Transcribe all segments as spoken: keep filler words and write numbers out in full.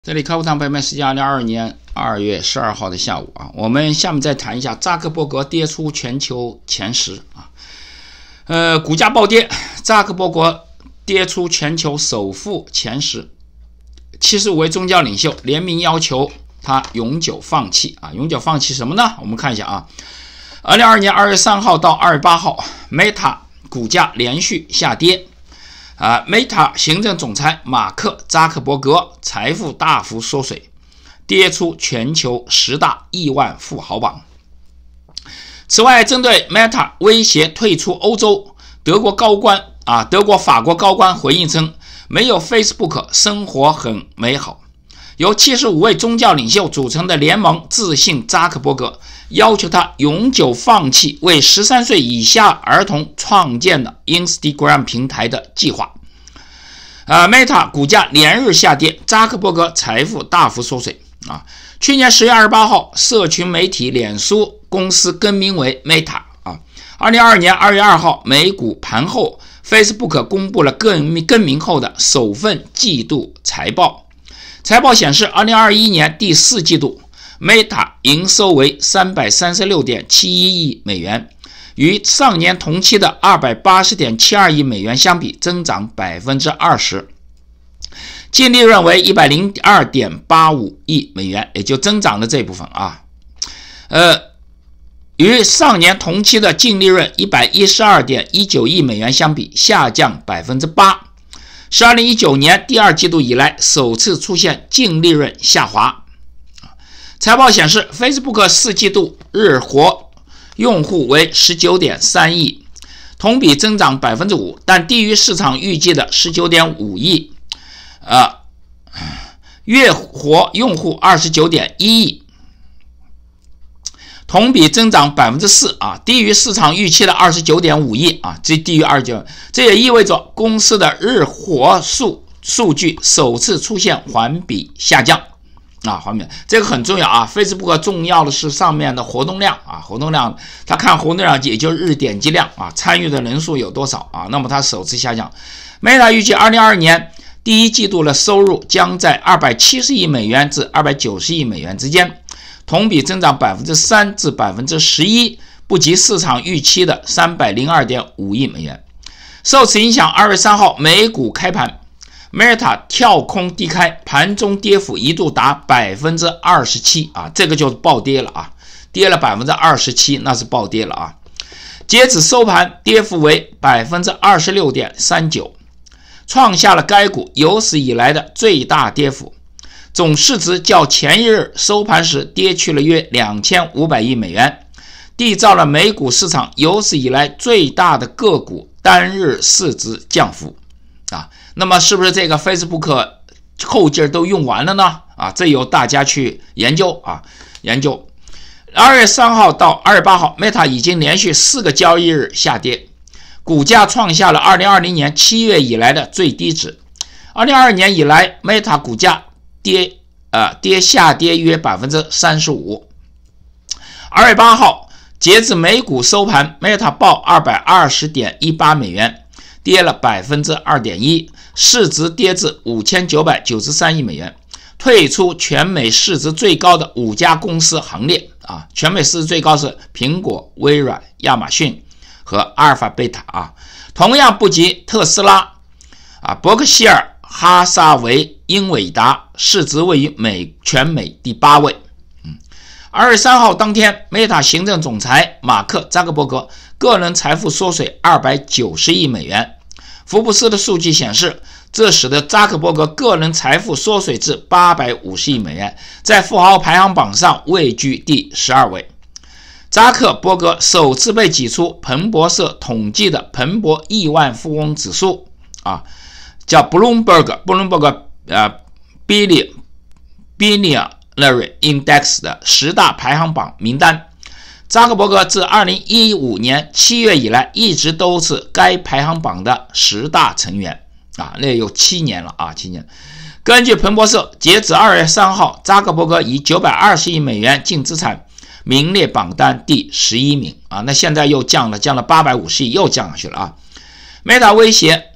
这里开户堂朋友们，是二零二二年二月十二号的下午啊，我们下面再谈一下扎克伯格跌出全球前十啊，呃，股价暴跌，扎克伯格跌出全球首富前十，七十五位宗教领袖联名要求他永久放弃啊，永久放弃什么呢？我们看一下啊，二零二二年二月三号到二月八号 ，Meta 股价连续下跌。啊 ，Meta 行政总裁马克·扎克伯格财富大幅缩水，跌出全球十大亿万富豪榜。此外，针对 Meta 威胁退出欧洲，德国高官啊，德国、法国高官回应称，没有 Facebook 生活很美好。由七十五位宗教领袖组成的联盟致信扎克伯格，要求他永久放弃为十三岁以下儿童创建的 Instagram 平台的计划。呃 Meta 股价连日下跌，扎克伯格财富大幅缩水啊。去年十月二十八号，社群媒体脸书公司更名为 Meta 啊。二零二二年二月二号，美股盘后 ，Facebook 公布了更更名后的首份季度财报。财报显示，二零二一年第四季度 ，Meta 营收为 三百三十六点七一亿美元，与上年同期的 二百八十点七二亿美元相比，增长 百分之二十。净利润为 一百零二点八五亿美元，也就增长的这部分啊。呃，与上年同期的净利润 一百一十二点一九亿美元相比，下降 百分之八。是二零一九年第二季度以来首次出现净利润下滑。财报显示 ，Facebook 四季度日活用户为 十九点三亿，同比增长 百分之五， 但低于市场预计的 十九点五亿。呃，月活用户 二十九点一亿，同比增长 百分之四 啊，低于市场预期的 二十九点五亿啊，这低于二十九，这也意味着公司的日活数数据首次出现环比下降啊，环比这个很重要啊。Facebook 重要的是上面的活动量啊，活动量，它看活动量也就是日点击量啊，参与的人数有多少啊，那么它首次下降。Meta 预计二零二二年第一季度的收入将在二百七十亿美元至二百九十亿美元之间，同比增长 百分之三 至 百分之十一， 不及市场预期的 三百零二点五亿美元。受此影响，二月三号美股开盘 ，Meta 跳空低开，盘中跌幅一度达 百分之二十七 啊，这个就是暴跌了啊，跌了 百分之二十七， 那是暴跌了啊。截止收盘，跌幅为 百分之二十六点三九。创下了该股有史以来的最大跌幅，总市值较前一日收盘时跌去了约两千五百亿美元，缔造了美股市场有史以来最大的个股单日市值降幅啊。那么是不是这个 Facebook 后劲都用完了呢？啊，这由大家去研究啊，研究。二月三号到二月八号 ，Meta 已经连续四个交易日下跌。股价创下了二零二零年七月以来的最低值。二零二二年以来 ，Meta 股价跌呃跌下跌约 百分之三十五。二月八号，截至美股收盘 ，Meta 报 二百二十点一八美元，跌了 百分之二点一， 市值跌至五千九百九十三亿美元，退出全美市值最高的五家公司行列啊！全美市值最高是苹果、微软、亚马逊和阿尔法贝塔啊，同样不及特斯拉啊，伯克希尔哈撒韦、英伟达，市值位于美全美第八位。嗯，二月三号当天 ，Meta 行政总裁马克·扎克伯格个人财富缩水二百九十亿美元。福布斯的数据显示，这使得扎克伯格个人财富缩水至八百五十亿美元，在富豪排行榜上位居第十二位。扎克伯格首次被挤出彭博社统计的彭博亿万富翁指数啊，叫 Bloomberg Bloomberg 呃 Billion Billionaire Index 的十大排行榜名单。扎克伯格自二零一五年七月以来一直都是该排行榜的十大成员啊，那有七年了啊，七年。根据彭博社，截止二月三号，扎克伯格以九百二十亿美元净资产名列榜单第十一名啊，那现在又降了，降了八百五十亿，又降下去了啊。Meta 威胁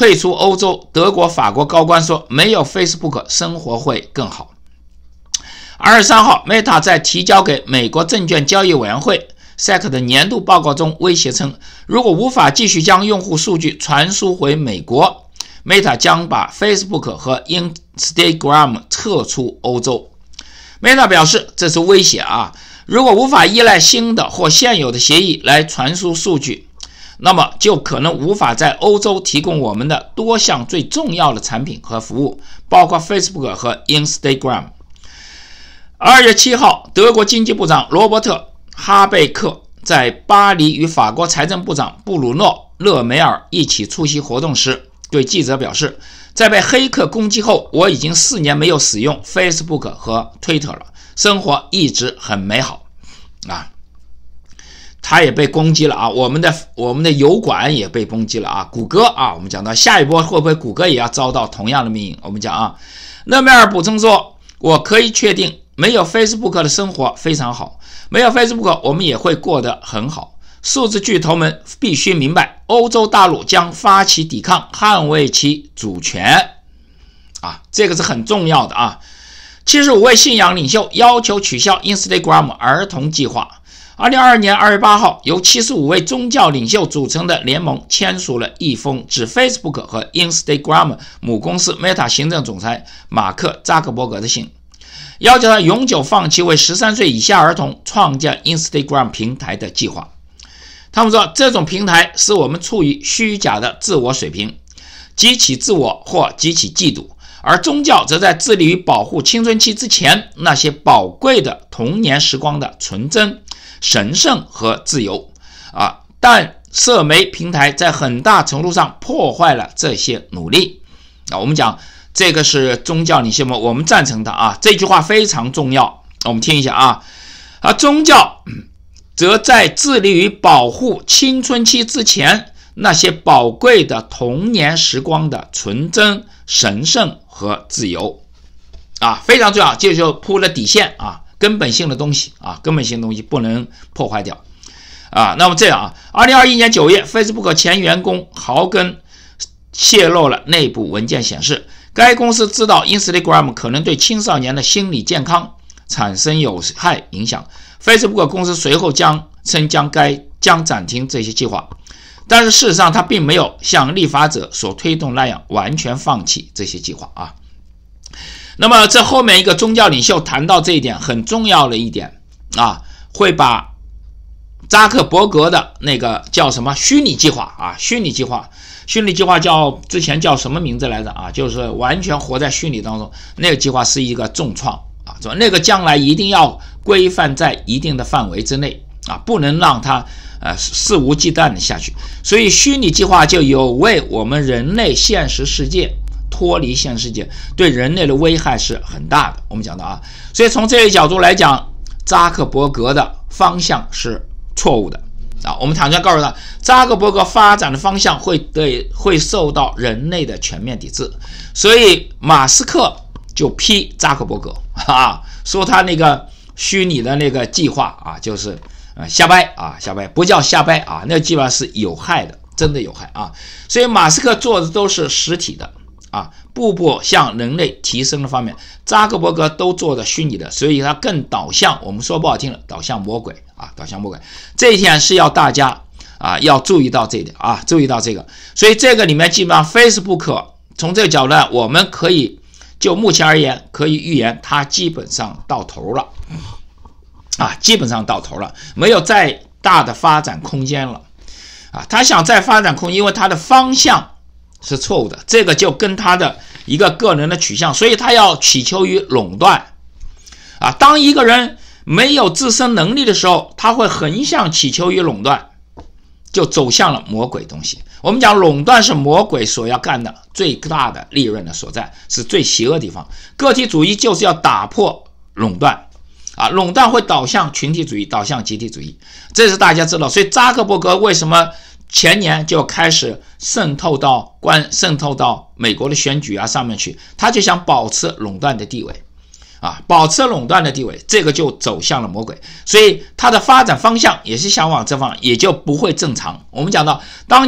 退出欧洲，德国、法国高官说，没有 Facebook 生活会更好。二十三号 Meta 在提交给美国证券交易委员会 S E C 的年度报告中威胁称，如果无法继续将用户数据传输回美国， Meta 将把 Facebook 和 Instagram 撤出欧洲。 Meta 表示，这是威胁啊，如果无法依赖新的或现有的协议来传输数据，那么就可能无法在欧洲提供我们的多项最重要的产品和服务，包括 Facebook 和 Instagram。二月七号，德国经济部长罗伯特·哈贝克在巴黎与法国财政部长布鲁诺·勒梅尔一起出席活动时，对记者表示，在被黑客攻击后，我已经四年没有使用 Facebook 和 Twitter 了，生活一直很美好。啊，他也被攻击了啊，我们的我们的油管也被攻击了啊，谷歌啊，我们讲到下一波会不会谷歌也要遭到同样的命运？我们讲啊，勒梅尔补充说，我可以确定，没有 Facebook 的生活非常好，没有 Facebook 我们也会过得很好。数字巨头们必须明白，欧洲大陆将发起抵抗，捍卫其主权。啊，这个是很重要的啊。七十五位信仰领袖要求取消 Instagram 儿童计划。二零二二年二月八号，由七十五位宗教领袖组成的联盟签署了一封致 Facebook 和 Instagram 母公司 Meta 行政总裁马克·扎克伯格的信，要求他永久放弃为十三岁以下儿童创建 Instagram 平台的计划。他们说，这种平台使我们处于虚假的自我水平，激起自我或激起嫉妒，而宗教则在致力于保护青春期之前那些宝贵的童年时光的纯真、神圣和自由啊！但社媒平台在很大程度上破坏了这些努力啊！我们讲这个是宗教领袖们，我们赞成的啊！这句话非常重要，我们听一下啊！啊，宗教则在致力于保护青春期之前那些宝贵的童年时光的纯真、神圣和自由啊，非常重要，这就铺了底线啊，根本性的东西啊，根本性的东西不能破坏掉啊。那么这样啊，二零二一年九月 ，Facebook 前员工豪根泄露了内部文件，显示该公司知道 Instagram 可能对青少年的心理健康产生有害影响。Facebook 公司随后将称将该将暂停这些计划，但是事实上，他并没有像立法者所推动那样完全放弃这些计划啊。那么这后面一个宗教领袖谈到这一点很重要的一点啊，会把扎克伯格的那个叫什么虚拟计划啊，虚拟计划，虚拟计划叫之前叫什么名字来着啊？就是完全活在虚拟当中，那个计划是一个重创啊，说那个将来一定要规范在一定的范围之内啊，不能让它呃肆无忌惮的下去。所以虚拟计划就有为我们人类现实世界脱离现实世界，对人类的危害是很大的。我们讲到啊，所以从这一角度来讲，扎克伯格的方向是错误的啊。我们坦率告诉他，扎克伯格发展的方向会对会受到人类的全面抵制，所以马斯克就批扎克伯格啊，说他那个虚拟的那个计划啊，就是呃瞎掰啊，瞎掰不叫瞎掰啊，那计划是有害的，真的有害啊。所以马斯克做的都是实体的啊，步步向人类提升的方面，扎克伯格都做的虚拟的，所以他更导向，我们说不好听了，导向魔鬼啊，导向魔鬼。这一点是要大家啊要注意到这一点啊，注意到这个。所以这个里面基本上 Facebook 从这个角度呢，我们可以就目前而言，可以预言它基本上到头了啊，基本上到头了，没有再大的发展空间了啊。他想再发展空间，因为他的方向是错误的，这个就跟他的一个个人的取向，所以他要祈求于垄断啊。当一个人没有自身能力的时候，他会横向祈求于垄断，就走向了魔鬼东西。我们讲垄断是魔鬼所要干的最大的利润的所在，是最邪恶的地方。个体主义就是要打破垄断啊，垄断会导向群体主义，导向集体主义，这是大家知道。所以扎克伯格为什么前年就开始渗透到关渗透到美国的选举啊上面去，他就想保持垄断的地位啊，保持垄断的地位，这个就走向了魔鬼。所以他的发展方向也是想往这方，也就不会正常。我们讲到，当你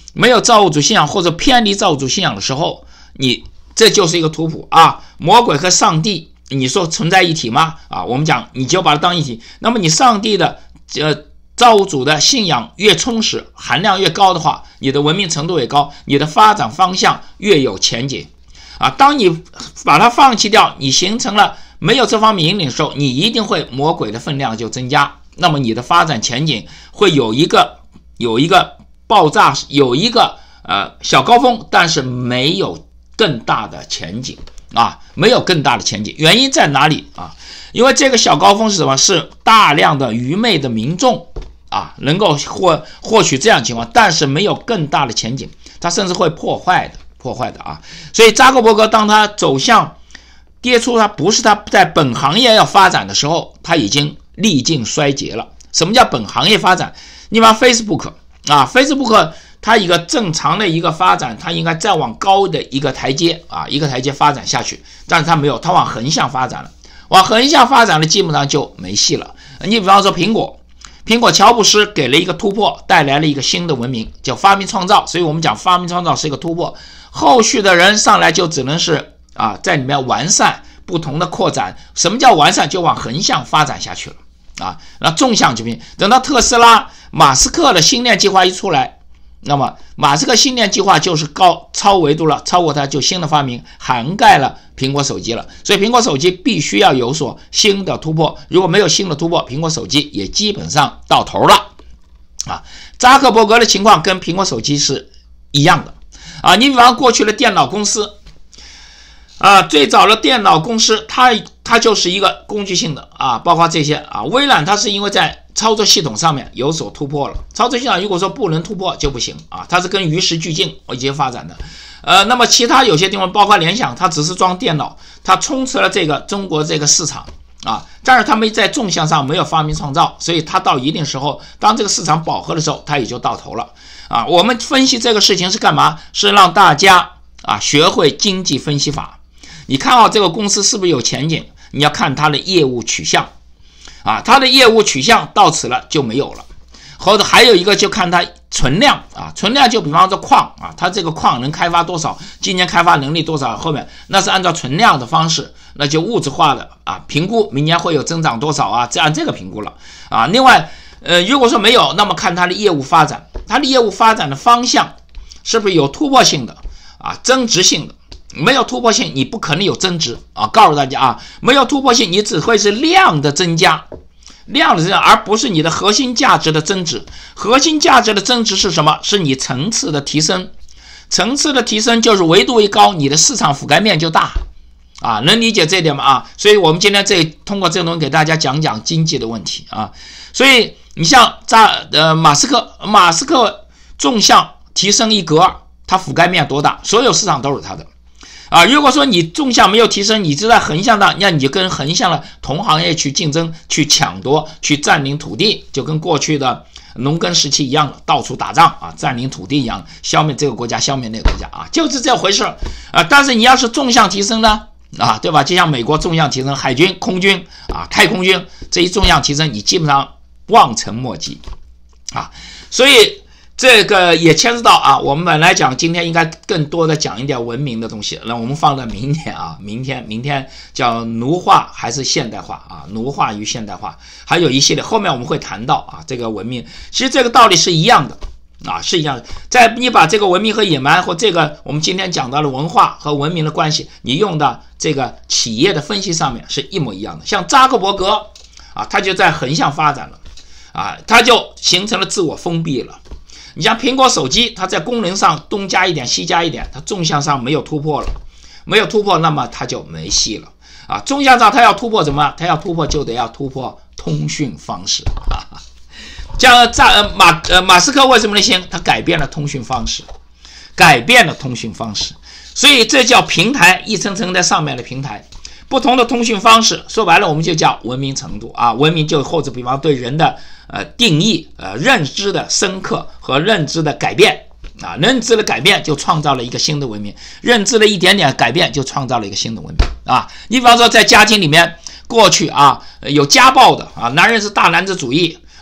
没有造物主信仰或者偏离造物主信仰的时候，你这就是一个图谱啊。魔鬼和上帝，你说存在一体吗？啊，我们讲你就把它当一体。那么你上帝的呃造物主的信仰越充实，含量越高的话，你的文明程度越高，你的发展方向越有前景啊。当你把它放弃掉，你形成了没有这方面引领的时候，你一定会魔鬼的分量就增加，那么你的发展前景会有一个有一个爆炸，有一个呃小高峰，但是没有更大的前景啊，没有更大的前景。原因在哪里啊？因为这个小高峰是什么？是大量的愚昧的民众啊，能够获获取这样的情况，但是没有更大的前景，它甚至会破坏的，破坏的啊。所以扎克伯格当他走向跌出，他不是他在本行业要发展的时候，他已经历尽衰竭了。什么叫本行业发展？你把 Facebook 啊 ，Facebook 它一个正常的一个发展，它应该再往高的一个台阶啊，一个台阶发展下去，但是它没有，它往横向发展了，往横向发展了，基本上就没戏了。你比方说苹果。苹果乔布斯给了一个突破，带来了一个新的文明，叫发明创造。所以我们讲发明创造是一个突破，后续的人上来就只能是啊，在里面完善不同的扩展。什么叫完善？就往横向发展下去了啊。那纵向就平。等到特斯拉马斯克的星链计划一出来，那么马斯克星链计划就是高超维度了，超过它就新的发明，涵盖了苹果手机了。所以苹果手机必须要有所新的突破，如果没有新的突破，苹果手机也基本上到头了啊。扎克伯格的情况跟苹果手机是一样的啊。你比方过去的电脑公司啊，最早的电脑公司它它就是一个工具性的啊，包括这些啊。微软它是因为在操作系统上面有所突破了，操作系统如果说不能突破就不行啊，它是跟与时俱进已经发展的。呃，那么其他有些地方，包括联想，它只是装电脑，它充斥了这个中国这个市场啊，但是它们在纵向上没有发明创造，所以它到一定时候，当这个市场饱和的时候，它也就到头了啊。我们分析这个事情是干嘛？是让大家啊学会经济分析法。你看好这个公司是不是有前景？你要看它的业务取向。啊，它的业务取向到此了就没有了，或者还有一个就看它存量啊，存量就比方说矿啊，它这个矿能开发多少，今年开发能力多少，后面那是按照存量的方式，那就物质化的啊评估明年会有增长多少啊，这按这个评估了啊。另外，呃，如果说没有，那么看它的业务发展，它的业务发展的方向是不是有突破性的啊，增值性的。没有突破性，你不可能有增值啊！告诉大家啊，没有突破性，你只会是量的增加，量的增加，而不是你的核心价值的增值。核心价值的增值是什么？是你层次的提升。层次的提升就是维度一高，你的市场覆盖面就大啊！能理解这一点吗？啊，所以我们今天这通过这个东西给大家讲讲经济的问题啊。所以你像扎呃马斯克，马斯克纵向提升一格，它覆盖面多大？所有市场都是它的。啊，如果说你纵向没有提升，你就在横向上，那你就跟横向的同行业去竞争、去抢夺、去占领土地，就跟过去的农耕时期一样，到处打仗啊，占领土地一样，消灭这个国家，消灭那个国家啊，就是这回事啊。但是你要是纵向提升呢，啊，对吧？就像美国纵向提升海军、空军啊、太空军这一纵向提升，你基本上望尘莫及啊，所以。这个也牵涉到啊，我们本来讲今天应该更多的讲一点文明的东西，那我们放在明天啊，明天明天叫奴化还是现代化啊？奴化与现代化，还有一系列后面我们会谈到啊，这个文明其实这个道理是一样的啊，是一样的。在你把这个文明和野蛮或这个我们今天讲到的文化和文明的关系，你用到这个企业的分析上面是一模一样的。像扎克伯格啊，他就在横向发展了啊，他就形成了自我封闭了。你像苹果手机，它在功能上东加一点西加一点，它纵向上没有突破了，没有突破，那么它就没戏了啊！纵向上它要突破什么？它要突破就得要突破通讯方式啊！像在呃马呃马斯克为什么能行？他改变了通讯方式，改变了通讯方式，所以这叫平台，一层层在上面的平台。不同的通讯方式，说白了我们就叫文明程度啊，文明就或者比方对人的呃定义、呃认知的深刻和认知的改变啊，认知的改变就创造了一个新的文明，认知的一点点改变就创造了一个新的文明啊。你比方说在家庭里面，过去啊有家暴的啊，男人是大男子主义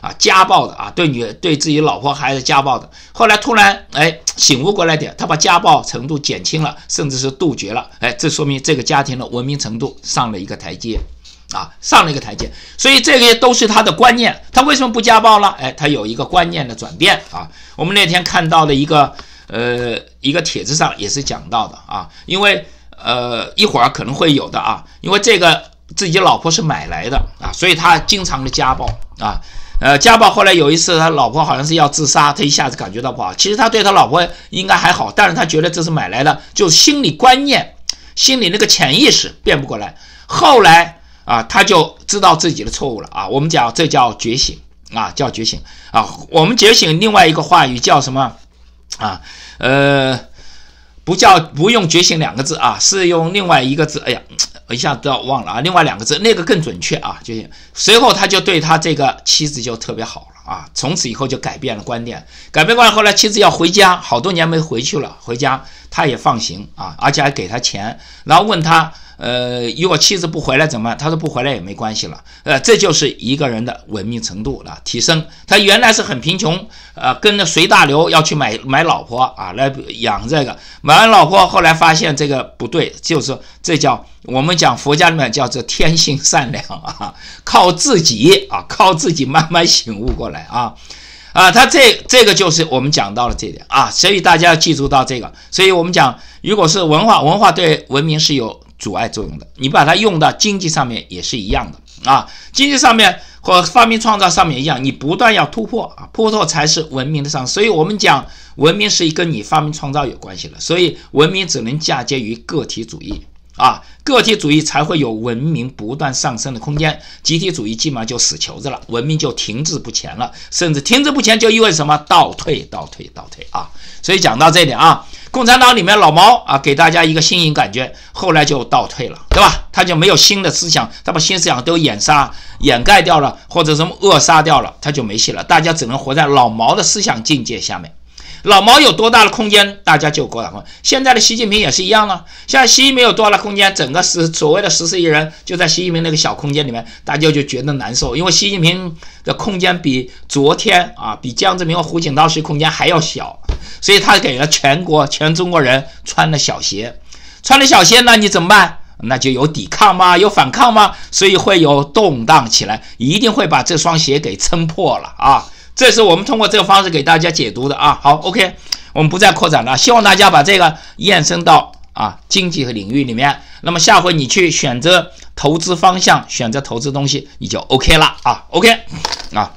啊家暴的啊，对女对自己老婆孩子家暴的，后来突然哎醒悟过来点，他把家暴程度减轻了，甚至是杜绝了，哎，这说明这个家庭的文明程度上了一个台阶。啊，上了一个台阶，所以这个都是他的观念。他为什么不家暴了？哎，他有一个观念的转变啊。我们那天看到的一个呃一个帖子上也是讲到的啊，因为呃一会儿可能会有的啊，因为这个自己老婆是买来的啊，所以他经常的家暴啊。呃，家暴后来有一次他老婆好像是要自杀，他一下子感觉到不好。其实他对他老婆应该还好，但是他觉得这是买来的，就是心理观念、心理那个潜意识变不过来。后来。啊，他就知道自己的错误了啊！我们讲这叫觉醒啊，叫觉醒啊！我们觉醒另外一个话语叫什么啊？呃，不叫不用觉醒两个字啊，是用另外一个字。哎呀，我一下都要忘了啊！另外两个字那个更准确啊，觉醒。随后他就对他这个妻子就特别好了啊，从此以后就改变了观念，改变观念。后来妻子要回家，好多年没回去了，回家他也放行啊，而且还给他钱，然后问他。呃，如果妻子不回来怎么办？他说不回来也没关系了。呃，这就是一个人的文明程度了提升。他原来是很贫穷，呃，跟着随大流要去买买老婆啊，来养这个。买完老婆后来发现这个不对，就是这叫我们讲佛家里面叫做天性善良啊，靠自己啊，靠自己慢慢醒悟过来啊。啊，他这这个就是我们讲到了这点啊，所以大家要记住到这个。所以我们讲，如果是文化，文化对文明是有阻碍作用的，你把它用到经济上面也是一样的啊，经济上面或发明创造上面一样，你不断要突破啊，突破才是文明的上升。所以我们讲文明是跟你发明创造有关系的，所以文明只能嫁接于个体主义啊，个体主义才会有文明不断上升的空间，集体主义基本上就死球子了，文明就停滞不前了，甚至停滞不前就意味着什么？倒退，倒退，倒退啊！所以讲到这点啊。共产党里面老毛啊，给大家一个新颖感觉，后来就倒退了，对吧？他就没有新的思想，他把新思想都掩杀、掩盖掉了，或者什么扼杀掉了，他就没戏了。大家只能活在老毛的思想境界下面。老毛有多大的空间，大家就有多大空间。现在的习近平也是一样了，现在习近平有多大的空间，整个十所谓的十四亿人就在习近平那个小空间里面，大家就觉得难受，因为习近平的空间比昨天啊，比江泽民和胡锦涛时空间还要小，所以他给了全国全中国人穿了小鞋，穿了小鞋，那你怎么办？那就有抵抗吗？有反抗吗？所以会有动荡起来，一定会把这双鞋给撑破了啊！这是我们通过这个方式给大家解读的啊。好 ，OK， 我们不再扩展了，希望大家把这个延伸到啊经济和领域里面。那么下回你去选择投资方向，选择投资东西，你就 OK 了啊 ，OK 啊。